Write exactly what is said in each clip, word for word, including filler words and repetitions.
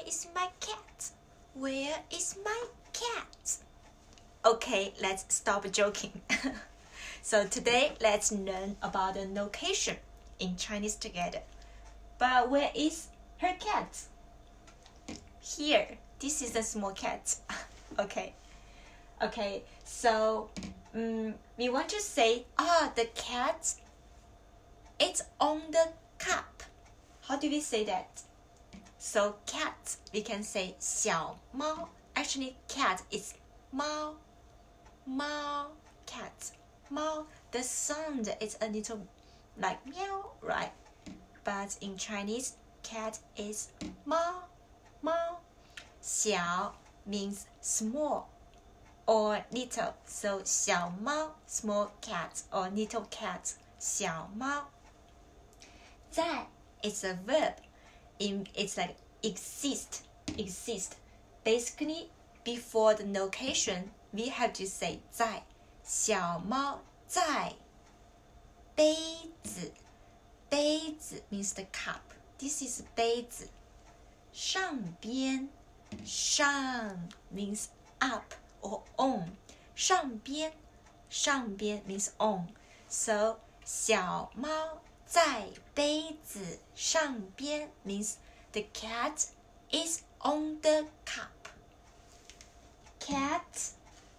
is my cat? Where is my cat? Okay, let's stop joking. So today, let's learn about the location in Chinese together. But where is her cat? Here, this is a small cat. Okay. Okay, so um, we want to say, ah, the cat, it's on the cup. How do we say that? So cat, we can say 小猫. Actually, cat is 猫, 猫, cat, 猫. The sound is a little like meow, right? But in Chinese, cat is 猫, 猫. 小 means small or little. So 小猫, small cat or little cat, 小猫. 在 is a verb. In, it's like exist, exist. Basically, before the location, we have to say 在. 小猫在杯子. 杯子 means the cup. This is 杯子. 上边. 上 means up or on. 上边. 上边 means on. So 小猫在杯子上边 means the cat is on the cup. Cat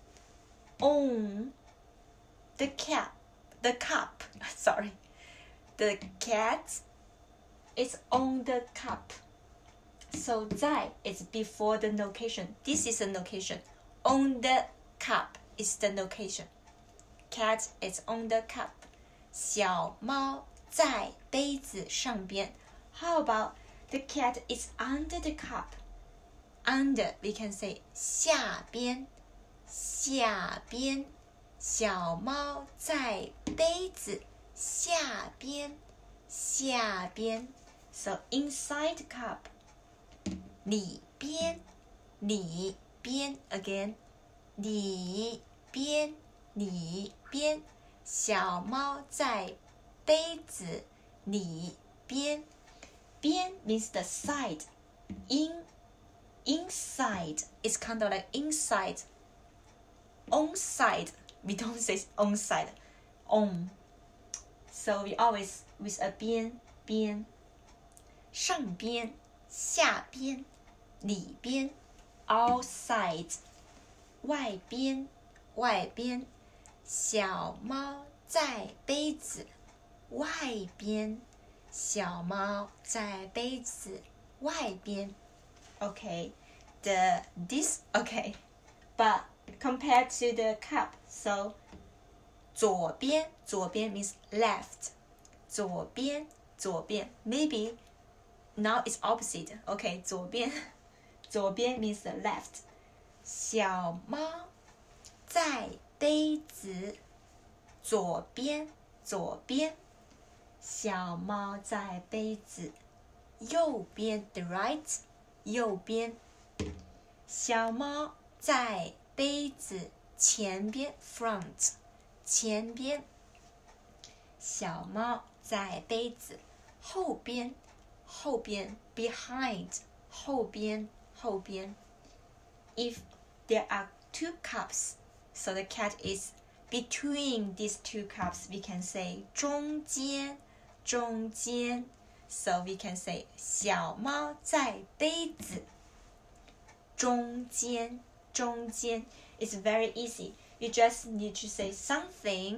on the cap, the cup. Sorry, the cat is on the cup. So 在 is before the location. This is a location. On the cup is the location. Cat is on the cup. 小猫在杯子上边. How about the cat is under the cup? Under, we can say 下边, 下边. 小猫在杯子下边, 下边. So inside the cup. 里边, 里边 again. 里边, 里边. 小猫在杯子里边. 边 means the side. In, inside is kind of like inside. On side, we don't say on side. On. So we always with a 边, 边. 上边, 下边, 里边. All sides. 外边, 外边. 小猫在杯子外边. 小猫在杯子外边. Okay, the this okay, but compared to the cup, so 左边, 左边 means left. 左边, 左边. Maybe now it's opposite. Okay, 左边, 左边 means the left. 小猫在杯子左边，左边。小猫在杯子右边 the right 右边。小猫在杯子前边 front 前边。小猫在杯子后边后边 behind 后边后边。If there are two cups, so the cat is between these two cups, we can say 中间中间。So we can say 小猫在杯子中间中间。It's very easy. You just need to say something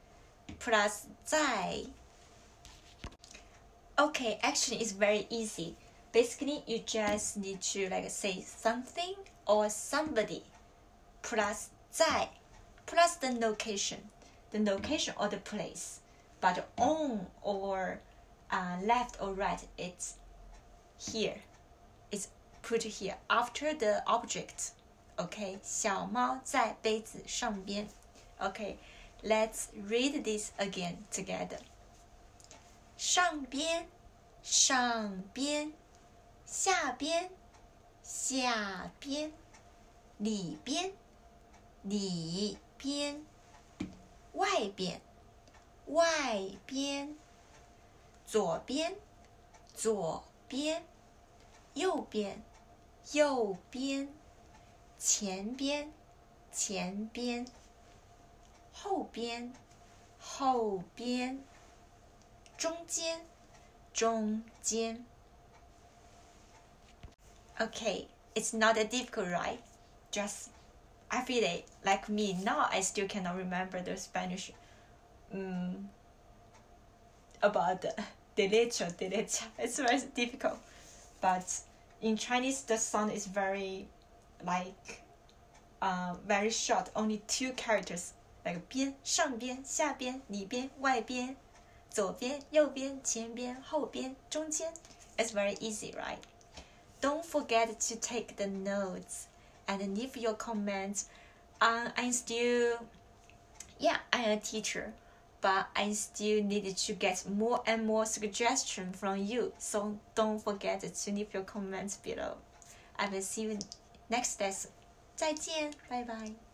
plus 在。Okay, actually it's very easy. Basically, you just need to like say something or somebody plus 在 plus the location, the location or the place. But on or uh, left or right, it's here. It's put here after the object. Okay, 小猫在杯子上边. Okay, let's read this again together. 上边上边下边下边里边里边外边外边左边左边右边右边，前边，前边，后边，后边，中间，中间。Okay, it's not that difficult, right? Just every day, like me, now I still cannot remember the Spanish um, about the derecho, derecha. It's very difficult. But in Chinese, the sound is very, like, uh, very short, only two characters. Like 边,上边,下边,里边,外边,左边,右边,前边,后边,中间. It's very easy, right? Don't forget to take the notes and leave your comments. Uh, I'm still, yeah, I'm a teacher, but I still needed to get more and more suggestions from you. So don't forget to leave your comments below. I will see you next lesson. 再见，拜拜。